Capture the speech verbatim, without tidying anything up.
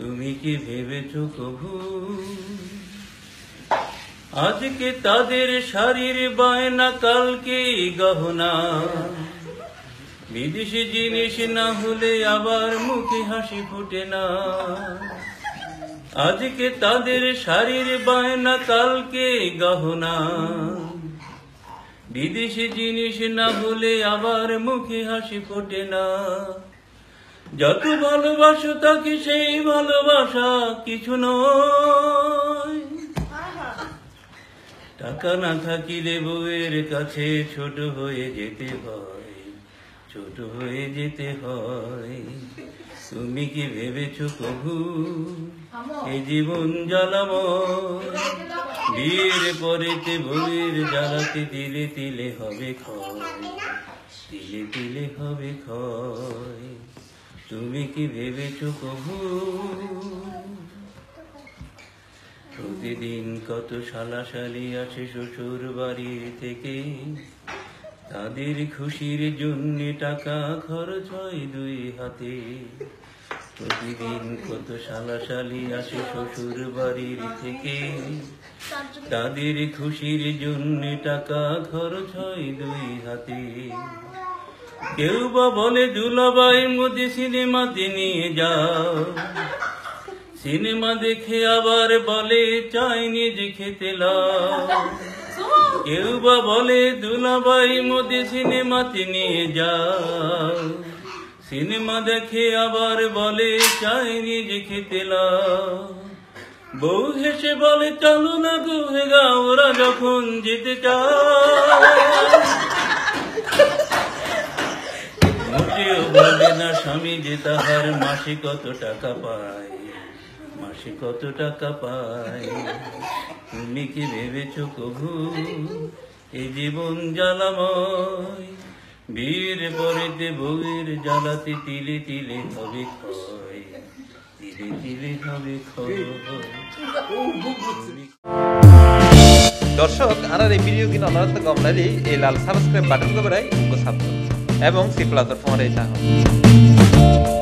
তুমি কি ভেবেছো কভু আজকে তাদের শাড়ির বায়না কালকে গহনা, বিদেশি জিনিস না হলে আবার মুখে হাসি ফোটে না। আজকে তাদের শাড়ির বায়না কালকে গহনা, বিদেশি জিনিস না হলে আবার মুখে হাসি ফোটে না। যত ভালোবাসো তাকে সেই ভালোবাসা কিছু নয়। টাকা না থাকিলে বউয়ের কাছে ছোট হয়ে যেতে হয়, ছোট হয়ে যেতে হয়। তুমি কি ভেবেছো কভু এই জীবন জ্বালাময়, বিয়ের পরেতে বউয়ের জ্বালাতে তিলে তিলে হবে ক্ষয়, তিলে তিলে হবে ক্ষয়। তুমি কি ভেবেছো কভু প্রতিদিন কত শালাশালি আসে শ্বশুর বাড়ি থেকে, তাদের খুশির জন্য টাকা খরচ হয় দুই হাতে। প্রতিদিন কত শালাশালি আসে শ্বশুর বাড়ির থেকে, তাদের খুশির জন্য টাকা খরচ হয় দুই হাতে। কেউ বা বলে দুলাভাই মোদি সিনেমাতে নিয়ে যাও, সিনেমা দেখে আবার বলে চাইনিজ খেতে লাও। কেউ বা বলে দুলাভাই মোদি সিনেমাতে নিয়ে যাও, সিনেমা দেখে আবার বলে চাইনিজ খেতে লাও। বউ হেসে বলে চলো না গুহে গা, ওরা যখন যেতে চায়। মোটেও বলে না স্বামী যে তাহার মাসে কত টাকা পায়, মাসে কত টাকা পায়। তুমি কি ভেবেছো কভু এই জীবন জ্বালাময়, বিয়ের পরেতে বউয়ের জ্বালাতে তিলে তিলে হবে ক্ষয়, তিলে তিলে হবে ক্ষয়। দর্শক আর এই ভিডিও কিনা অনুরোধ গমনালি এই লাল সাবস্ক্রাইব বাটন को बराई उनको साथ এবং সি প্লাস ফোন এই চাহ